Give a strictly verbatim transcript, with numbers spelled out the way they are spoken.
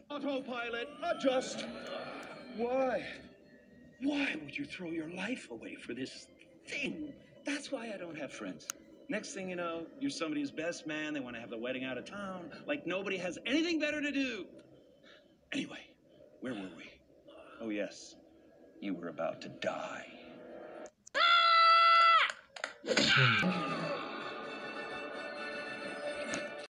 Autopilot, adjust. Why? Why would you throw your life away for this thing? That's why I don't have friends. Next thing you know, you're somebody's best man. They want to have the wedding out of town. Like nobody has anything better to do. Anyway, where were we? Oh, yes. You were about to die.